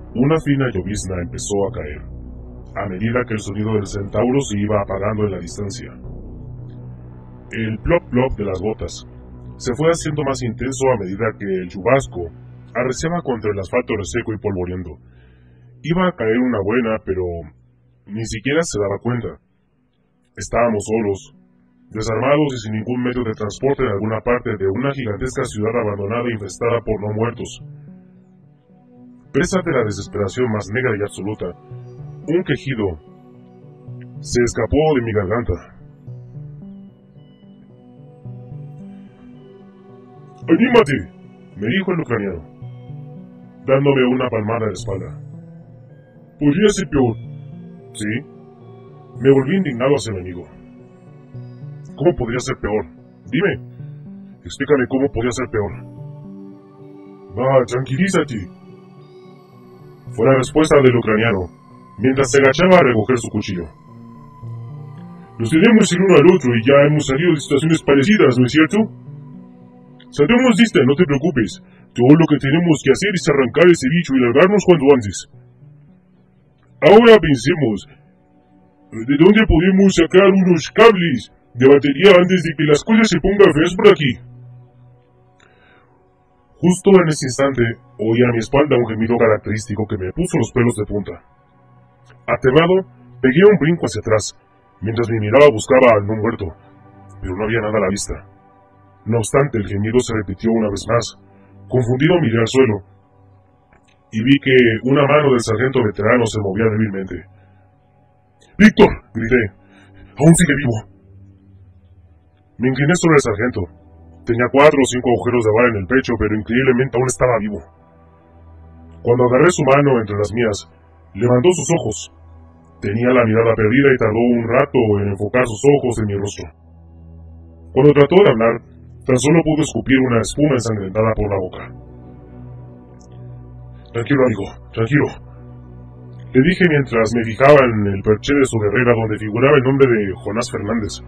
Una fina llovizna empezó a caer, a medida que el sonido del centauro se iba apagando en la distancia. El plop-plop de las gotas se fue haciendo más intenso a medida que el chubasco arreciaba contra el asfalto reseco y polvoriento. Iba a caer una buena, pero ni siquiera se daba cuenta. Estábamos solos, desarmados y sin ningún medio de transporte en alguna parte de una gigantesca ciudad abandonada e infestada por no muertos. Presa de la desesperación más negra y absoluta, un quejido se escapó de mi garganta. ¡Anímate!, me dijo el ucraniano, dándome una palmada en la espalda. Podría ser peor. Sí. Me volví indignado hacia el amigo. ¿Cómo podría ser peor? Dime. Explícame cómo podría ser peor. Va, tranquilízate. Fue la respuesta del ucraniano, mientras se agachaba a recoger su cuchillo. Nos tenemos el uno al otro y ya hemos salido de situaciones parecidas, ¿no es cierto? Saldremos de esta, no te preocupes. Todo lo que tenemos que hacer es arrancar ese bicho y largarnos cuanto antes. Ahora pensemos, ¿de dónde podemos sacar unos cables de batería antes de que las cosas se pongan feas por aquí? Justo en ese instante, oí a mi espalda un gemido característico que me puso los pelos de punta. Aterrado, pegué un brinco hacia atrás, mientras mi mirada buscaba al no muerto, pero no había nada a la vista. No obstante, el gemido se repitió una vez más. Confundido miré al suelo, y vi que una mano del sargento veterano se movía débilmente. ¡Víctor!, grité. ¡Aún sigue vivo! Me incliné sobre el sargento. Tenía 4 o 5 agujeros de bala en el pecho, pero increíblemente aún estaba vivo. Cuando agarré su mano entre las mías, levantó sus ojos. Tenía la mirada perdida y tardó un rato en enfocar sus ojos en mi rostro. Cuando trató de hablar, tan solo pudo escupir una espuma ensangrentada por la boca. Tranquilo, amigo, tranquilo, le dije mientras me fijaba en el perché de su guerrera donde figuraba el nombre de Jonás Fernández.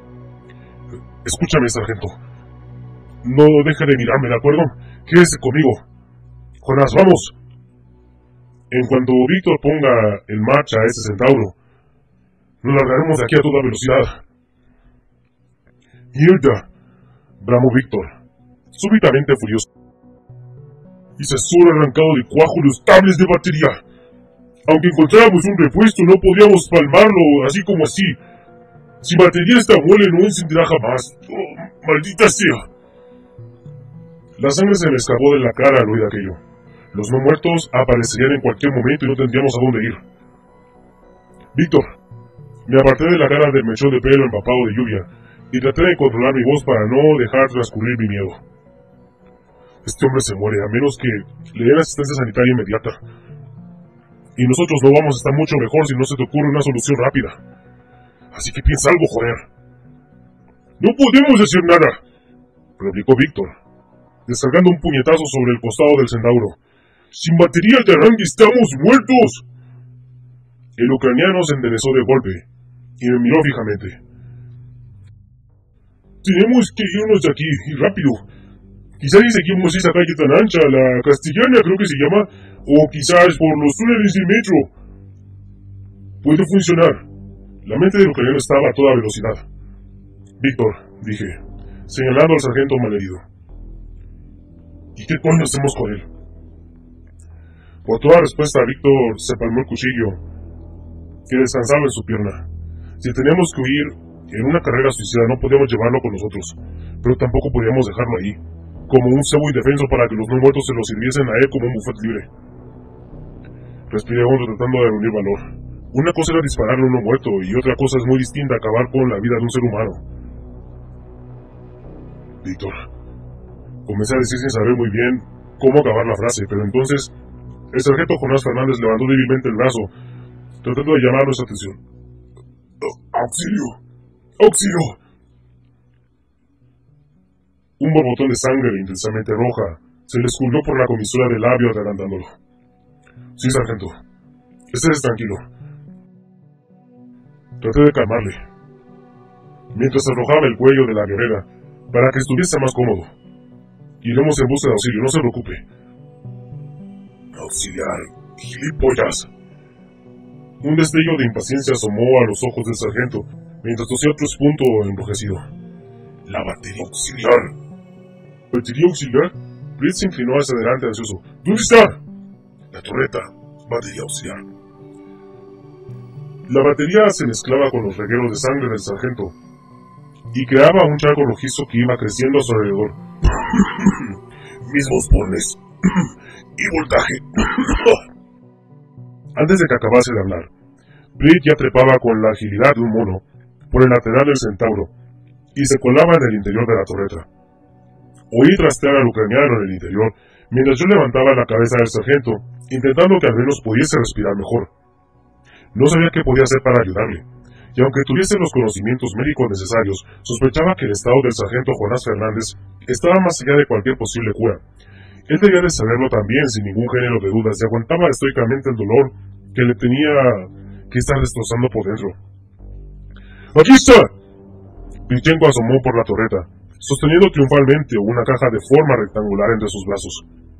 Escúchame, sargento. No deje de mirarme, ¿de acuerdo? Quédese conmigo. Jonás, vamos. En cuanto Víctor ponga en marcha a ese centauro, nos largaremos de aquí a toda velocidad. ¡Mierda!, bramó Víctor, súbitamente furioso. Y se solo arrancado de cuajo los cables de batería. Aunque encontráramos un repuesto, no podíamos palmarlo así como así. Si batería esta mole no encenderá jamás. ¡Oh, maldita sea! La sangre se me escapó de la cara al oír aquello. Los no muertos aparecerían en cualquier momento y no tendríamos a dónde ir. Víctor, me aparté de la cara del mechón de pelo empapado de lluvia y traté de controlar mi voz para no dejar transcurrir mi miedo. Este hombre se muere a menos que le den asistencia sanitaria inmediata. Y nosotros no vamos a estar mucho mejor si no se te ocurre una solución rápida. Así que piensa algo, joder. No podemos decir nada, replicó Víctor, descargando un puñetazo sobre el costado del centauro. Sin batería de arranque estamos muertos. El ucraniano se enderezó de golpe y me miró fijamente. Tenemos que irnos de aquí, y rápido. Quizás si seguimos esa calle tan ancha, la Castellana creo que se llama, o quizás por los túneles del metro. Puede funcionar. La mente del ucraniano estaba a toda velocidad. Víctor, dije, señalando al sargento malherido. ¿Y qué coño hacemos con él? Por toda respuesta, Víctor se palmó el cuchillo que descansaba en su pierna. Si teníamos que huir en una carrera suicida, no podíamos llevarlo con nosotros, pero tampoco podíamos dejarlo ahí, como un cebo indefenso para que los no muertos se lo sirviesen a él como un buffet libre. Respiré hondo tratando de reunir valor. Una cosa era dispararle a uno muerto y otra cosa es muy distinta acabar con la vida de un ser humano. Víctor. Comencé a decir sin saber muy bien cómo acabar la frase, pero entonces el sargento Jonás Fernández levantó débilmente el brazo, tratando de llamar nuestra atención. ¡Auxilio! ¡Auxilio! Un borbotón de sangre intensamente roja se le escurrió por la comisura del labio adelantándolo. Sí, sargento. Estés tranquilo. Traté de calmarle, mientras arrojaba el cuello de la guerrera para que estuviese más cómodo. Iremos en busca de auxilio, no se preocupe. Auxiliar, ¡Gilipollas! Un destello de impaciencia asomó a los ojos del sargento, mientras tosía otro punto enrojecido. ¡La batería auxiliar! ¿Batería auxiliar? Britt se inclinó hacia adelante ansioso. ¿Dónde está? La torreta. Batería auxiliar. La batería se mezclaba con los regueros de sangre del sargento y creaba un charco rojizo que iba creciendo a su alrededor. Mismos bones y voltaje. Antes de que acabase de hablar, Britt ya trepaba con la agilidad de un mono por el lateral del centauro y se colaba en el interior de la torreta. Oí trastear al ucraniano en el interior mientras yo levantaba la cabeza del sargento, intentando que al menos pudiese respirar mejor. No sabía qué podía hacer para ayudarle, y aunque tuviese los conocimientos médicos necesarios, sospechaba que el estado del sargento Jonás Fernández estaba más allá de cualquier posible cura. Él debía de saberlo también sin ningún género de dudas y aguantaba estoicamente el dolor que le tenía que estar destrozando por dentro. ¡Aquí está! Pichenko asomó por la torreta, sosteniendo triunfalmente una caja de forma rectangular entre sus brazos.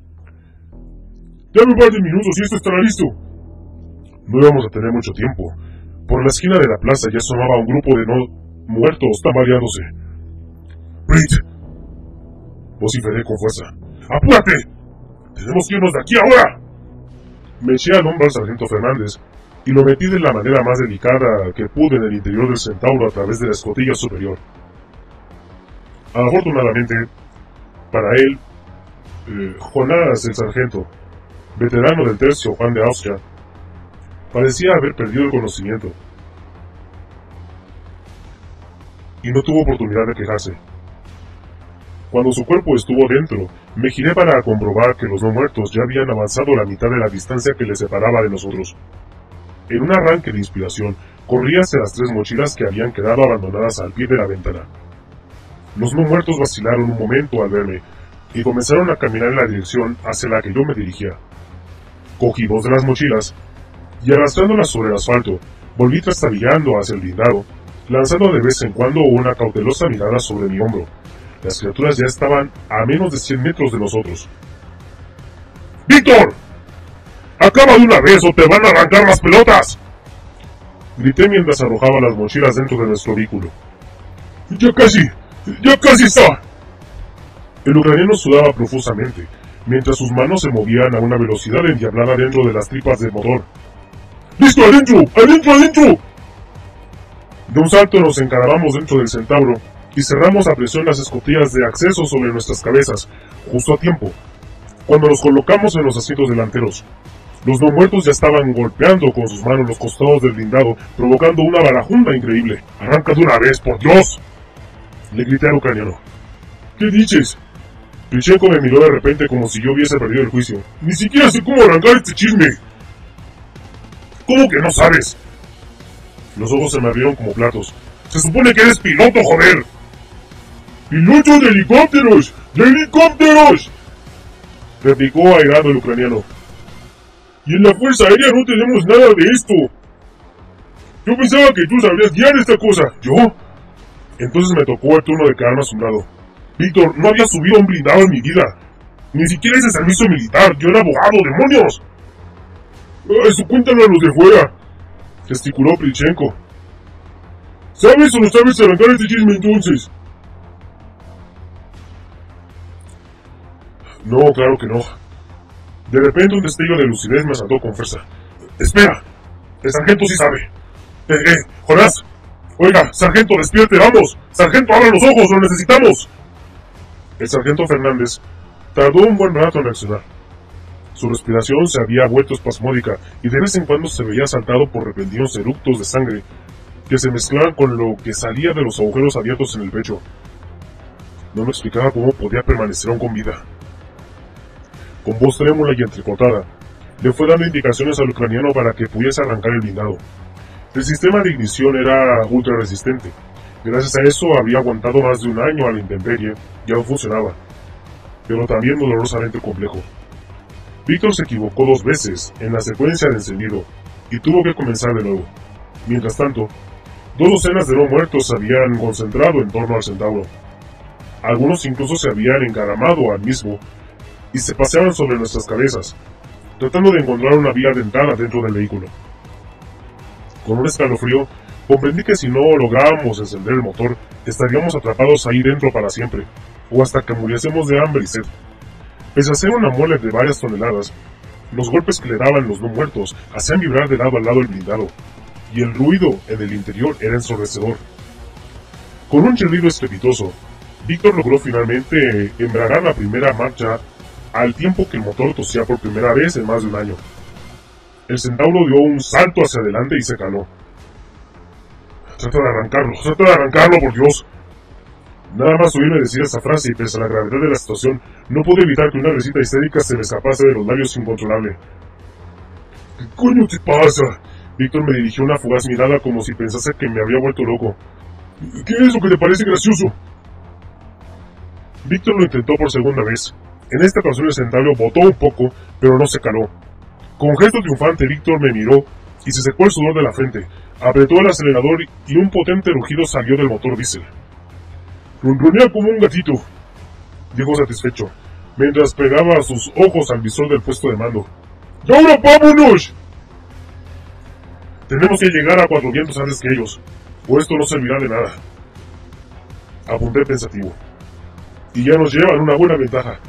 Dame un par de minutos y esto estará listo. No íbamos a tener mucho tiempo. Por la esquina de la plaza ya asomaba un grupo de muertos tambaleándose. ¡Britt! Vociferé con fuerza. ¡Apúrate! ¡Tenemos que irnos de aquí ahora! Me eché al hombro al sargento Fernández y lo metí de la manera más delicada que pude en el interior del centauro a través de la escotilla superior. Afortunadamente, para él, Jonás, el sargento, veterano del tercio Juan de Austria, parecía haber perdido el conocimiento y no tuvo oportunidad de quejarse. Cuando su cuerpo estuvo dentro, me giré para comprobar que los no muertos ya habían avanzado la mitad de la distancia que les separaba de nosotros. En un arranque de inspiración, corrí hacia las 3 mochilas que habían quedado abandonadas al pie de la ventana. Los no muertos vacilaron un momento al verme y comenzaron a caminar en la dirección hacia la que yo me dirigía. Cogí 2 de las mochilas y arrastrándolas sobre el asfalto, volví trastabillando hacia el blindado, lanzando de vez en cuando una cautelosa mirada sobre mi hombro. Las criaturas ya estaban a menos de 100 metros de nosotros. ¡Víctor! ¡Acaba de una vez o te van a arrancar las pelotas! Grité mientras arrojaba las mochilas dentro de nuestro vehículo. ¡Ya casi está! El ucraniano sudaba profusamente, mientras sus manos se movían a una velocidad endiablada dentro de las tripas del motor. ¡Listo, adentro! ¡Adentro, adentro! De un salto nos encaramamos dentro del centauro y cerramos a presión las escotillas de acceso sobre nuestras cabezas, justo a tiempo. Cuando nos colocamos en los asientos delanteros, los no muertos ya estaban golpeando con sus manos los costados del blindado, provocando una barajunda increíble. ¡Arranca de una vez, por Dios! Le grité al ucraniano. ¿Qué dices? Pichenko me miró de repente como si yo hubiese perdido el juicio. Ni siquiera sé cómo arrancar este chisme. ¿Cómo que no sabes? Los ojos se me abrieron como platos. Se supone que eres piloto, joder. ¡Piloto de helicópteros! ¡De helicópteros! Replicó airado el ucraniano. Y en la Fuerza Aérea no tenemos nada de esto. Yo pensaba que tú sabrías guiar esta cosa. ¿Yo? Entonces me tocó el turno de quedarme asombrado. Víctor, no había subido un blindado en mi vida. Ni siquiera hice servicio militar. Yo era abogado, demonios. Eso cuéntalo a los de fuera. Gesticuló Pichenko. ¿Sabes o no sabes arrancar este chisme entonces? No, claro que no. De repente un destello de lucidez me asaltó con fuerza. ¡Espera! El sargento sí sabe. Jonás. Oiga, sargento, despierte, vamos. Sargento, abra los ojos, lo necesitamos. El sargento Fernández tardó un buen rato en reaccionar. Su respiración se había vuelto espasmódica y de vez en cuando se veía asaltado por repentinos eructos de sangre que se mezclaban con lo que salía de los agujeros abiertos en el pecho. No me explicaba cómo podía permanecer aún con vida. Con voz trémula y entrecortada, le fue dando indicaciones al ucraniano para que pudiese arrancar el blindado. El sistema de ignición era ultra resistente. Gracias a eso había aguantado más de un año a la intemperie y aún funcionaba, pero también dolorosamente complejo. Víctor se equivocó 2 veces en la secuencia de encendido y tuvo que comenzar de nuevo. Mientras tanto, 2 docenas de no muertos se habían concentrado en torno al centauro. Algunos incluso se habían encaramado al mismo y se paseaban sobre nuestras cabezas. tratando de encontrar una vía de entrada dentro del vehículo. Con un escalofrío, comprendí que si no lográbamos encender el motor, estaríamos atrapados ahí dentro para siempre, o hasta que muriésemos de hambre y sed. Pese a ser una mole de varias toneladas, los golpes que le daban los no muertos hacían vibrar de lado a lado el blindado, y el ruido en el interior era ensordecedor. Con un chirrido estrepitoso, Víctor logró finalmente embragar la primera marcha al tiempo que el motor tosía por primera vez en más de un año. El centauro dio un salto hacia adelante y se caló. Trata de arrancarlo, por Dios. Nada más oírme decir esa frase y pese a la gravedad de la situación, no pude evitar que una risita histérica se me escapase de los labios incontrolable. ¿Qué coño te pasa? Víctor me dirigió una fugaz mirada como si pensase que me había vuelto loco. ¿Qué es lo que te parece gracioso? Víctor lo intentó por segunda vez. En esta ocasión el centauro botó un poco, pero no se caló. Con gesto triunfante, Víctor me miró y se secó el sudor de la frente, apretó el acelerador y un potente rugido salió del motor diésel. «Ronronea como un gatito», dijo satisfecho, mientras pegaba sus ojos al visor del puesto de mando. ¡Y ahora vámonos! Tenemos que llegar a 4 vientos antes que ellos, o esto no servirá de nada. Apunté pensativo. Y ya nos llevan una buena ventaja.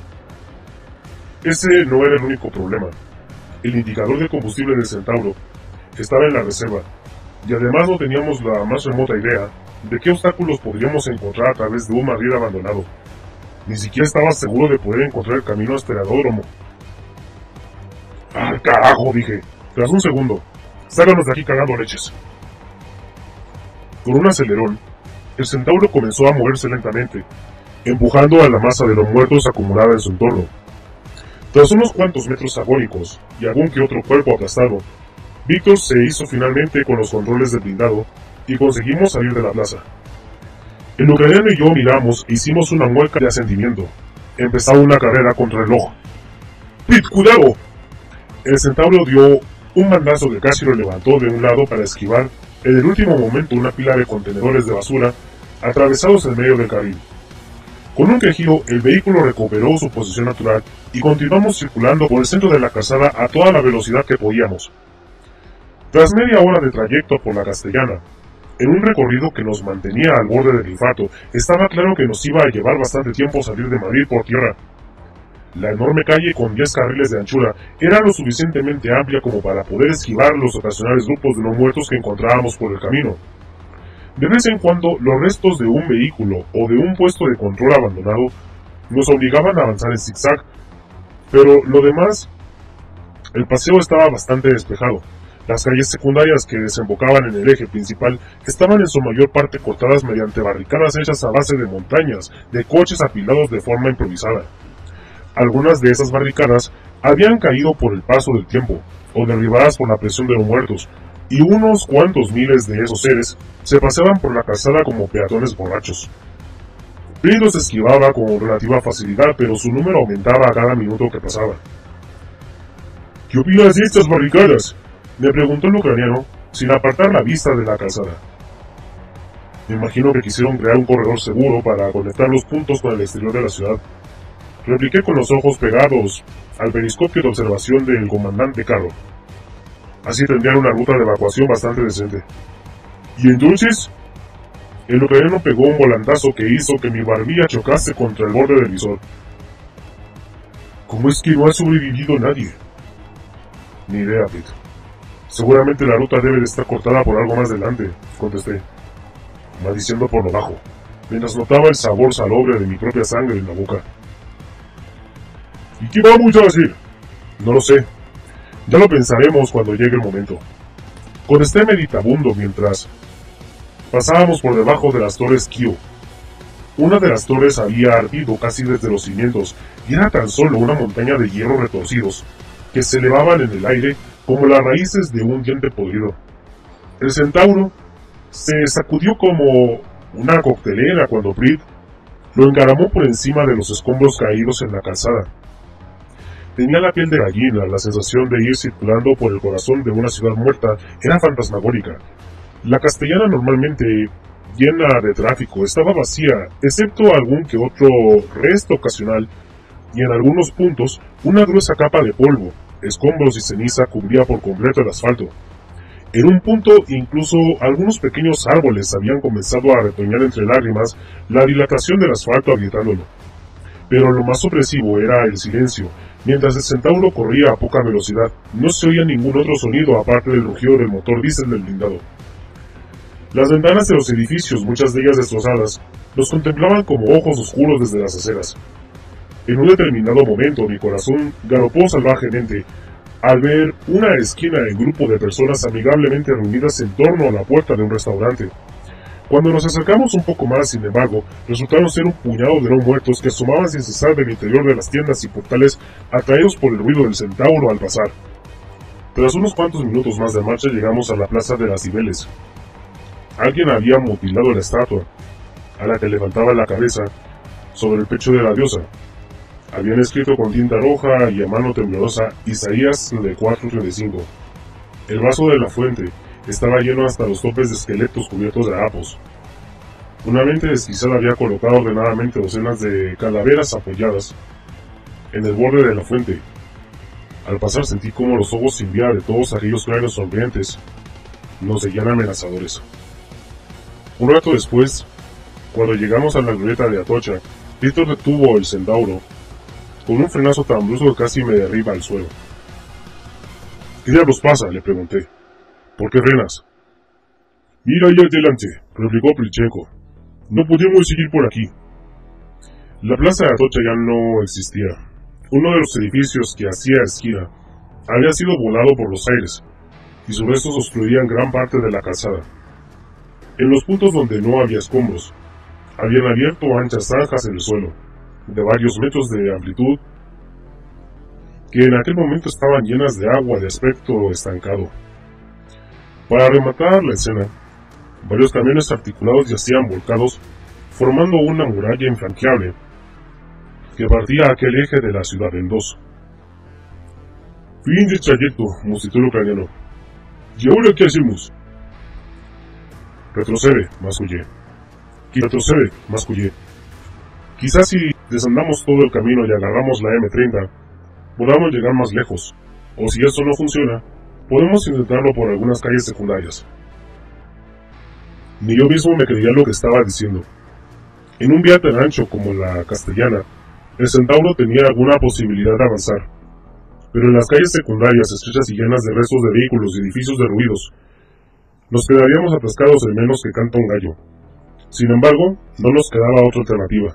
Ese no era el único problema. El indicador de combustible del Centauro estaba en la reserva, y además no teníamos la más remota idea de qué obstáculos podríamos encontrar a través de un barril abandonado. Ni siquiera estaba seguro de poder encontrar el camino hasta el aeródromo. ¡Al carajo!, dije. Tras un segundo, sácanos de aquí cagando leches. Con un acelerón, el Centauro comenzó a moverse lentamente, empujando a la masa de los muertos acumulada en su entorno. Tras unos cuantos metros agónicos y algún que otro cuerpo aplastado, Víctor se hizo finalmente con los controles del blindado y conseguimos salir de la plaza. El ucraniano y yo miramos e hicimos una mueca de asentimiento. Empezaba una carrera contra el reloj. ¡Pete, cuidado! El Centauro dio un mandazo que casi lo levantó de un lado para esquivar en el último momento una pila de contenedores de basura atravesados en medio del carril. Con un quejido, el vehículo recuperó su posición natural y continuamos circulando por el centro de la calzada a toda la velocidad que podíamos. Tras media hora de trayecto por la Castellana, en un recorrido que nos mantenía al borde del infarto, estaba claro que nos iba a llevar bastante tiempo salir de Madrid por tierra. La enorme calle con 10 carriles de anchura era lo suficientemente amplia como para poder esquivar los ocasionales grupos de no muertos que encontrábamos por el camino. De vez en cuando, los restos de un vehículo o de un puesto de control abandonado nos obligaban a avanzar en zigzag, pero lo demás, el paseo estaba bastante despejado. Las calles secundarias que desembocaban en el eje principal estaban en su mayor parte cortadas mediante barricadas hechas a base de montañas de coches apilados de forma improvisada. Algunas de esas barricadas habían caído por el paso del tiempo, o derribadas por la presión de los muertos, y unos cuantos miles de esos seres se paseaban por la calzada como peatones borrachos. Pete los esquivaba con relativa facilidad, pero su número aumentaba a cada minuto que pasaba. ¿Qué opinas de estas barricadas?, me preguntó el ucraniano, sin apartar la vista de la calzada. Me imagino que quisieron crear un corredor seguro para conectar los puntos con el exterior de la ciudad. Repliqué con los ojos pegados al periscopio de observación del comandante Carro. Así tendrían una ruta de evacuación bastante decente. ¿Y entonces? El ucraniano pegó un volantazo que hizo que mi barbilla chocase contra el borde del visor. ¿Cómo es que no ha sobrevivido nadie? Ni idea, Pete. Seguramente la ruta debe de estar cortada por algo más delante, contesté, maldiciendo por lo bajo, mientras notaba el sabor salobre de mi propia sangre en la boca. ¿Y qué vamos a hacer? No lo sé. Ya lo pensaremos cuando llegue el momento. Contesté meditabundo mientras pasábamos por debajo de las torres Kio. Una de las torres había ardido casi desde los cimientos y era tan solo una montaña de hierro retorcidos que se elevaban en el aire como las raíces de un diente podrido. El Centauro se sacudió como una coctelera cuando Pete lo encaramó por encima de los escombros caídos en la calzada. Tenía la piel de gallina, la sensación de ir circulando por el corazón de una ciudad muerta era fantasmagórica. La Castellana, normalmente llena de tráfico, estaba vacía, excepto algún que otro resto ocasional, y en algunos puntos una gruesa capa de polvo, Escombros y ceniza cubría por completo el asfalto. En un punto, incluso algunos pequeños árboles habían comenzado a retoñar entre lágrimas la dilatación del asfalto agrietándolo. Pero lo más opresivo era el silencio. Mientras el centauro corría a poca velocidad, no se oía ningún otro sonido aparte del rugido del motor diésel del blindado. Las ventanas de los edificios, muchas de ellas destrozadas, nos contemplaban como ojos oscuros desde las aceras. En un determinado momento mi corazón galopó salvajemente al ver una esquina en grupo de personas amigablemente reunidas en torno a la puerta de un restaurante. Cuando nos acercamos un poco más, sin embargo, resultaron ser un puñado de no muertos que asomaban sin cesar del interior de las tiendas y portales atraídos por el ruido del centauro al pasar. Tras unos cuantos minutos más de marcha llegamos a la plaza de las Cibeles. Alguien había mutilado la estatua, a la que levantaba la cabeza, sobre el pecho de la diosa. Habían escrito con tinta roja y a mano temblorosa Isaías 34:35. El vaso de la fuente estaba lleno hasta los topes de esqueletos cubiertos de harapos. Una mente desquiciada había colocado ordenadamente docenas de calaveras apoyadas en el borde de la fuente. Al pasar sentí como los ojos sin vida de todos aquellos cráneos sonrientes nos seguían amenazadores. Un rato después, cuando llegamos a la glorieta de Atocha, Víctor detuvo el centauro con un frenazo tan brusco que casi me derriba al suelo. ¿Qué diablos pasa?, le pregunté. ¿Por qué frenas? Mira ahí adelante, replicó Plicheco. No podemos seguir por aquí. La plaza de Atocha ya no existía. Uno de los edificios que hacía esquina había sido volado por los aires, y sus restos obstruían gran parte de la calzada. En los puntos donde no había escombros, habían abierto anchas zanjas en el suelo, de varios metros de amplitud, que en aquel momento estaban llenas de agua de aspecto estancado. Para rematar la escena, varios camiones articulados yacían volcados, formando una muralla infranqueable que partía aquel eje de la ciudad en dos. Fin del trayecto, musitó el ucraniano. ¿Y ahora qué hacemos? Retrocede, mascullé. Retrocede, mascullé. Quizás si desandamos todo el camino y agarramos la M30, podamos llegar más lejos. O si eso no funciona, podemos intentarlo por algunas calles secundarias. Ni yo mismo me creía lo que estaba diciendo. En un vía tan ancho como la Castellana, el centauro tenía alguna posibilidad de avanzar. Pero en las calles secundarias, estrechas y llenas de restos de vehículos y edificios derruidos, nos quedaríamos atascados en menos que canta un gallo. Sin embargo, no nos quedaba otra alternativa.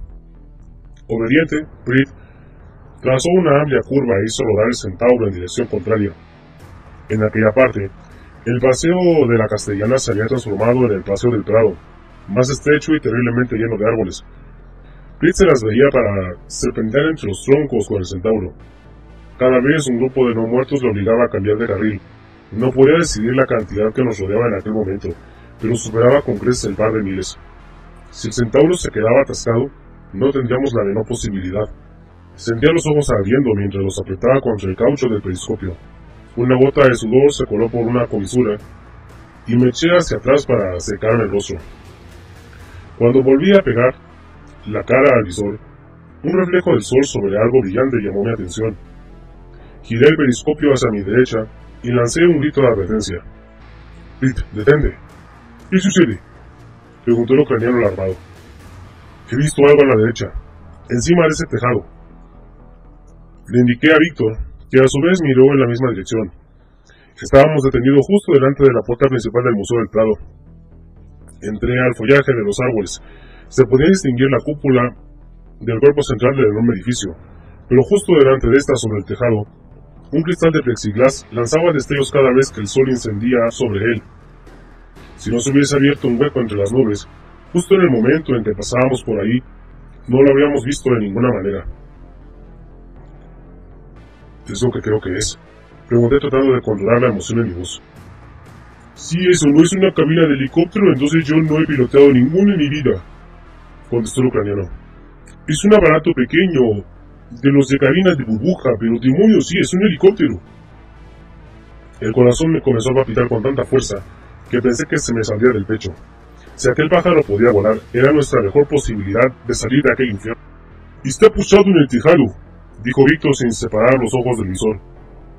Obediente, Prit trazó una amplia curva e hizo rodar el centauro en dirección contraria. En aquella parte, el paseo de la Castellana se había transformado en el paseo del Prado, más estrecho y terriblemente lleno de árboles. Prit se las veía para serpentear entre los troncos con el centauro. Cada vez un grupo de no muertos lo obligaba a cambiar de carril. No podía decidir la cantidad que nos rodeaba en aquel momento, pero superaba con creces el par de miles. Si el centauro se quedaba atascado, no tendríamos la menor posibilidad. Sentía los ojos ardiendo mientras los apretaba contra el caucho del periscopio. Una gota de sudor se coló por una comisura y me eché hacia atrás para secarme el rostro. Cuando volví a pegar la cara al visor, un reflejo del sol sobre algo brillante llamó mi atención. Giré el periscopio hacia mi derecha y lancé un grito de advertencia. «Pit, detente». «¿Qué sucede?», preguntó el ucraniano alarmado. «He visto algo a la derecha, encima de ese tejado». Le indiqué a Víctor, que a su vez miró en la misma dirección. Estábamos detenidos justo delante de la puerta principal del Museo del Prado. Entré al follaje de los árboles. Se podía distinguir la cúpula del cuerpo central del enorme edificio, pero justo delante de esta, sobre el tejado, un cristal de plexiglas lanzaba destellos cada vez que el sol incendía sobre él. Si no se hubiese abierto un hueco entre las nubes, justo en el momento en que pasábamos por ahí, no lo habríamos visto de ninguna manera. «¿Es lo que creo que es?», pregunté tratando de controlar la emoción en mi voz. «Si eso no es una cabina de helicóptero, entonces yo no he piloteado ninguno en mi vida», contestó el ucraniano. «Es un aparato pequeño, de los de cabinas de burbuja, pero demonios, sí, es un helicóptero». El corazón me comenzó a palpitar con tanta fuerza que pensé que se me saldría del pecho. Si aquel pájaro podía volar, era nuestra mejor posibilidad de salir de aquel infierno. «Está puchado en el tejado», dijo Víctor sin separar los ojos del visor.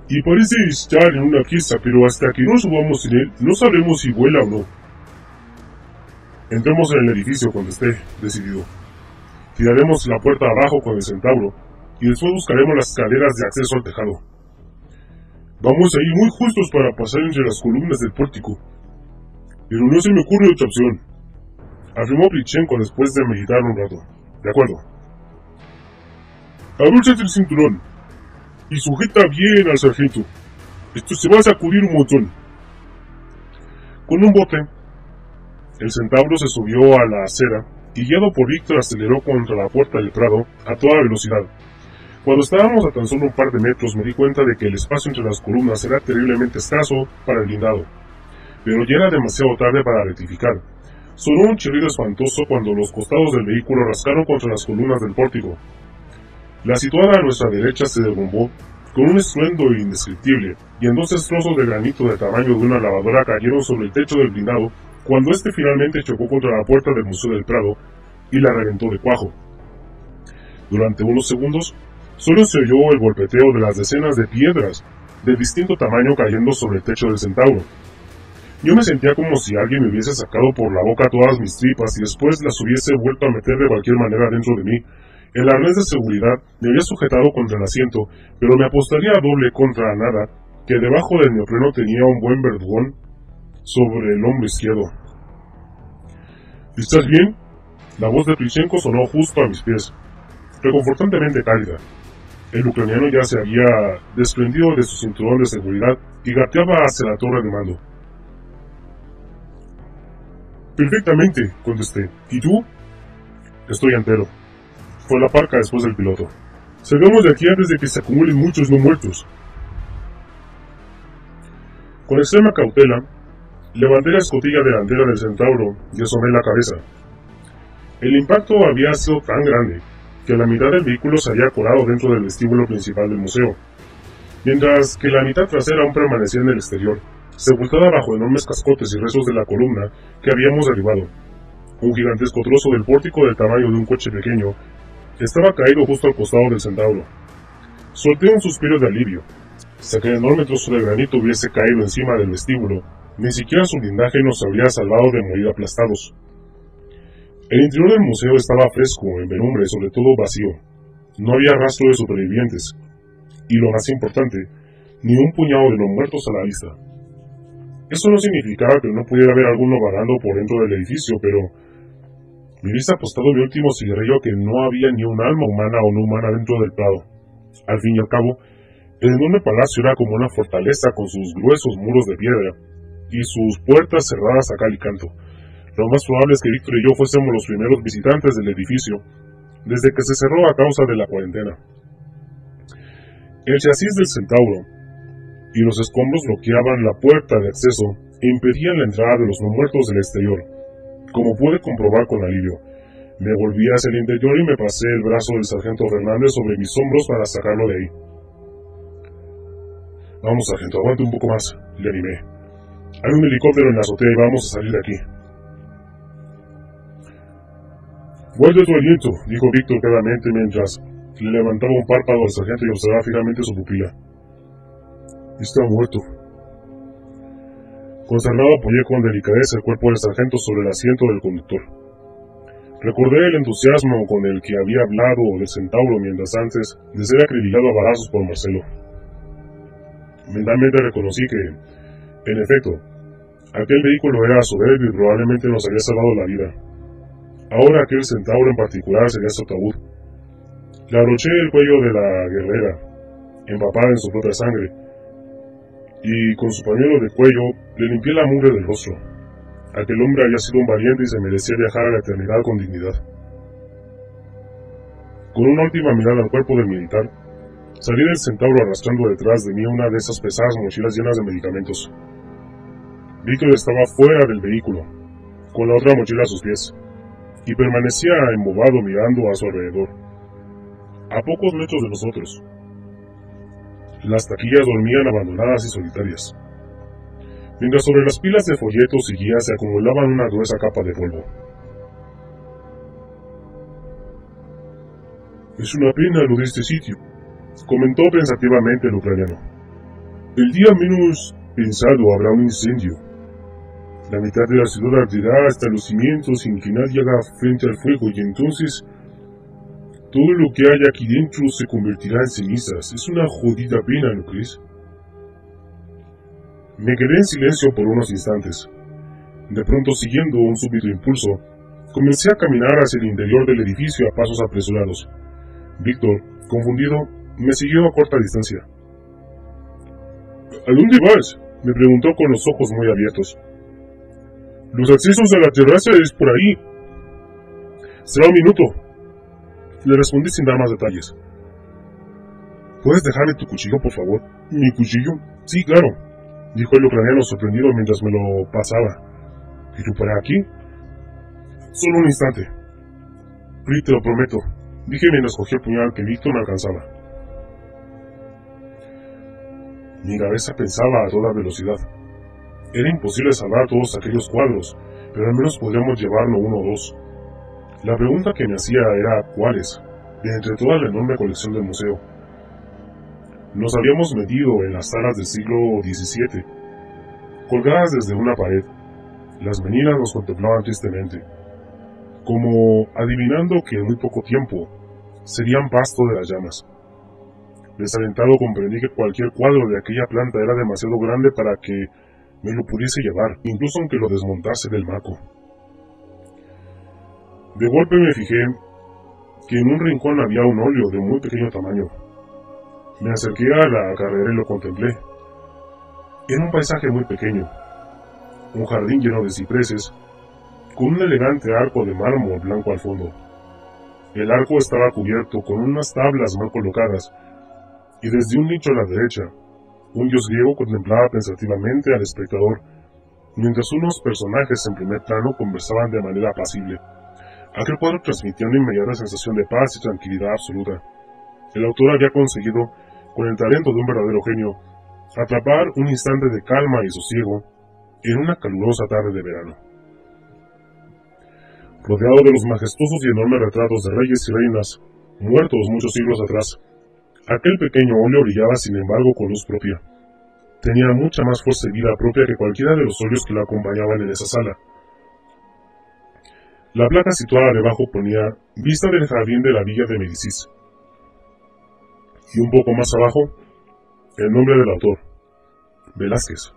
y parece estar en una pieza, pero hasta que no subamos en él, no sabremos si vuela o no. Entremos en el edificio cuando esté decidido. Tiraremos la puerta abajo con el centauro, y después buscaremos las escaleras de acceso al tejado. Vamos a ir muy justos para pasar entre las columnas del pórtico. Pero no se me ocurre otra opción, afirmó Plichenko después de meditar un rato. De acuerdo. Abróchate el cinturón y sujeta bien al sargento. Esto se va a sacudir un montón. Con un bote, el centauro se subió a la acera y, guiado por Víctor, aceleró contra la puerta del prado a toda velocidad. Cuando estábamos a tan solo un par de metros, me di cuenta de que el espacio entre las columnas era terriblemente escaso para el blindado, pero ya era demasiado tarde para rectificar. Sonó un chirrido espantoso cuando los costados del vehículo rascaron contra las columnas del pórtico. La situada a nuestra derecha se derrumbó con un estruendo indescriptible, y entonces trozos de granito del tamaño de una lavadora cayeron sobre el techo del blindado cuando este finalmente chocó contra la puerta del Museo del Prado y la reventó de cuajo. Durante unos segundos, solo se oyó el golpeteo de las decenas de piedras de distinto tamaño cayendo sobre el techo del centauro. Yo me sentía como si alguien me hubiese sacado por la boca todas mis tripas y después las hubiese vuelto a meter de cualquier manera dentro de mí. El arnés de seguridad me había sujetado contra el asiento, pero me apostaría a doble contra nada que debajo del neopreno tenía un buen verdugón sobre el hombro izquierdo. ¿Estás bien? La voz de Plichenko sonó justo a mis pies, reconfortantemente cálida. El ucraniano ya se había desprendido de su cinturón de seguridad y gateaba hacia la torre de mando. Perfectamente, contesté. ¿Y tú? Estoy entero. Fue la parca después del piloto. Salgamos de aquí antes de que se acumulen muchos no muertos. Con extrema cautela, levanté la escotilla delantera del centauro y asomé la cabeza. El impacto había sido tan grande que la mitad del vehículo se había colado dentro del vestíbulo principal del museo, mientras que la mitad trasera aún permanecía en el exterior, sepultada bajo enormes cascotes y restos de la columna que habíamos derribado. Un gigantesco trozo del pórtico del tamaño de un coche pequeño estaba caído justo al costado del centauro. Solté un suspiro de alivio. Si aquel enorme trozo de granito hubiese caído encima del vestíbulo, ni siquiera su blindaje nos habría salvado de morir aplastados. El interior del museo estaba fresco, en penumbra y sobre todo vacío. No había rastro de supervivientes, y lo más importante, ni un puñado de no muertos a la vista. Eso no significaba que no pudiera haber alguno vagando por dentro del edificio, pero me hubiese apostado mi último cigarrillo que no había ni un alma humana o no humana dentro del prado. Al fin y al cabo, el enorme palacio era como una fortaleza con sus gruesos muros de piedra y sus puertas cerradas a cal y canto. Lo más probable es que Víctor y yo fuésemos los primeros visitantes del edificio desde que se cerró a causa de la cuarentena. El chasis del centauro y los escombros bloqueaban la puerta de acceso e impedían la entrada de los no muertos del exterior. Como pude comprobar con alivio, me volví hacia el interior y me pasé el brazo del sargento Fernández sobre mis hombros para sacarlo de ahí. Vamos, sargento, aguante un poco más, le animé. Hay un helicóptero en la azotea y vamos a salir de aquí. Guarda tu aliento, dijo Víctor quedamente mientras le levantaba un párpado al sargento y observaba fijamente su pupila. Está muerto. Consternado apoyé con delicadeza el cuerpo del sargento sobre el asiento del conductor. Recordé el entusiasmo con el que había hablado del centauro mientras antes de ser acribillado a balazos por Marcelo. Mentalmente reconocí que, en efecto, aquel vehículo era soberbio y probablemente nos había salvado la vida. Ahora aquel centauro en particular sería su ataúd. Le abroché el cuello de la guerrera, empapada en su propia sangre, y con su pañuelo de cuello le limpié la mugre del rostro. Aquel hombre había sido un valiente y se merecía viajar a la eternidad con dignidad. Con una última mirada al cuerpo del militar, salí del centauro arrastrando detrás de mí una de esas pesadas mochilas llenas de medicamentos. Víctor estaba fuera del vehículo, con la otra mochila a sus pies, y permanecía embobado mirando a su alrededor, a pocos metros de nosotros. Las taquillas dormían abandonadas y solitarias, mientras sobre las pilas de folletos y guías se acumulaban una gruesa capa de polvo. Es una pena lo de este sitio, comentó pensativamente el ucraniano. El día menos pensado habrá un incendio. La mitad de la ciudad arderá hasta los cimientos sin que nadie haga frente al fuego, y entonces todo lo que hay aquí dentro se convertirá en cenizas. Es una jodida pena, ¿no crees? Me quedé en silencio por unos instantes. De pronto, siguiendo un súbito impulso, comencé a caminar hacia el interior del edificio a pasos apresurados. Víctor, confundido, me siguió a corta distancia. ¿A dónde vas?, me preguntó con los ojos muy abiertos. Los accesos a la terraza es por ahí. Será un minuto, le respondí sin dar más detalles. ¿Puedes dejarme tu cuchillo, por favor? ¿Mi cuchillo? Sí, claro, dijo el ucraniano sorprendido mientras me lo pasaba. ¿Y tú para aquí? Solo un instante. Pri, te lo prometo, dije mientras cogí el puñal que Víctor me alcanzaba. Mi cabeza pensaba a toda velocidad. Era imposible salvar todos aquellos cuadros, pero al menos podríamos llevarnos uno o dos. La pregunta que me hacía era ¿cuáles?, de entre toda la enorme colección del museo. Nos habíamos metido en las salas del siglo XVII, colgadas desde una pared. Las meninas nos contemplaban tristemente, como adivinando que en muy poco tiempo serían pasto de las llamas. Desalentado comprendí que cualquier cuadro de aquella planta era demasiado grande para que me lo pudiese llevar, incluso aunque lo desmontase del marco. De golpe me fijé que en un rincón había un óleo de muy pequeño tamaño. Me acerqué a la carrera y lo contemplé. Era un paisaje muy pequeño, un jardín lleno de cipreses, con un elegante arco de mármol blanco al fondo. El arco estaba cubierto con unas tablas mal colocadas, y desde un nicho a la derecha, un dios griego contemplaba pensativamente al espectador, mientras unos personajes en primer plano conversaban de manera apacible. Aquel cuadro transmitía una inmediata sensación de paz y tranquilidad absoluta. El autor había conseguido, con el talento de un verdadero genio, atrapar un instante de calma y sosiego en una calurosa tarde de verano. Rodeado de los majestuosos y enormes retratos de reyes y reinas, muertos muchos siglos atrás, aquel pequeño óleo brillaba sin embargo con luz propia. Tenía mucha más fuerza y vida propia que cualquiera de los óleos que lo acompañaban en esa sala. La placa situada debajo ponía vista del jardín de la villa de Médicis. Y un poco más abajo, el nombre del autor, Velázquez.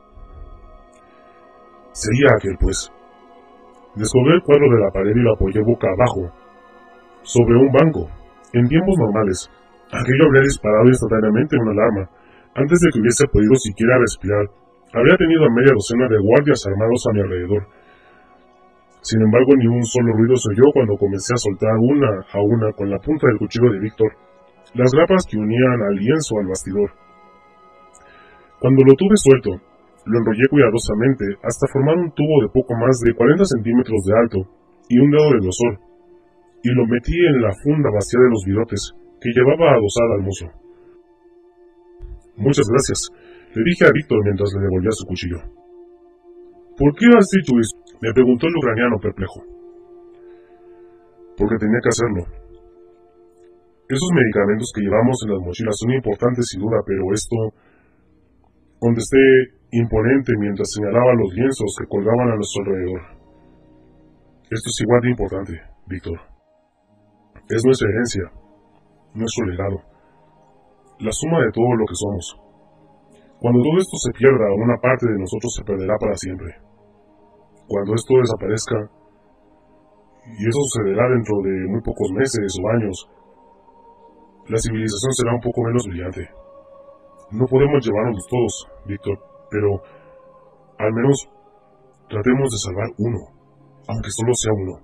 Sería aquel, pues. Descolgué el cuadro de la pared y lo apoyé boca abajo, sobre un banco. En tiempos normales, aquello habría disparado instantáneamente una alarma. Antes de que hubiese podido siquiera respirar, habría tenido a media docena de guardias armados a mi alrededor. Sin embargo, ni un solo ruido se oyó cuando comencé a soltar una a una con la punta del cuchillo de Víctor las grapas que unían al lienzo al bastidor. Cuando lo tuve suelto, lo enrollé cuidadosamente hasta formar un tubo de poco más de 40 centímetros de alto y un dedo de grosor, y lo metí en la funda vacía de los bigotes que llevaba adosada al mozo. Muchas gracias, le dije a Víctor mientras le devolvía su cuchillo. ¿Por qué has hecho eso?, me preguntó el ucraniano perplejo. Porque tenía que hacerlo. Esos medicamentos que llevamos en las mochilas son importantes sin duda, pero esto... contesté imponente mientras señalaba los lienzos que colgaban a nuestro alrededor. Esto es igual de importante, Víctor. Es nuestra herencia, nuestro legado, la suma de todo lo que somos. Cuando todo esto se pierda, una parte de nosotros se perderá para siempre. Cuando esto desaparezca, y eso sucederá dentro de muy pocos meses o años, la civilización será un poco menos brillante. No podemos llevarnos todos, Víctor, pero al menos tratemos de salvar uno, aunque solo sea uno.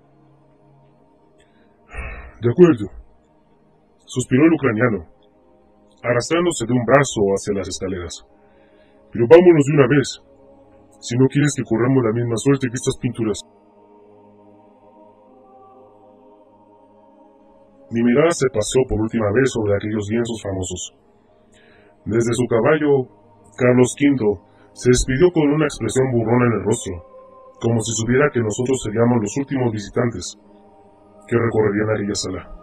De acuerdo, suspiró el ucraniano, arrastrándose de un brazo hacia las escaleras. Pero vámonos de una vez, si no quieres que corramos la misma suerte que estas pinturas. Mi mirada se paseó por última vez sobre aquellos lienzos famosos. Desde su caballo, Carlos V se despidió con una expresión burlona en el rostro, como si supiera que nosotros seríamos los últimos visitantes que recorrerían aquella sala.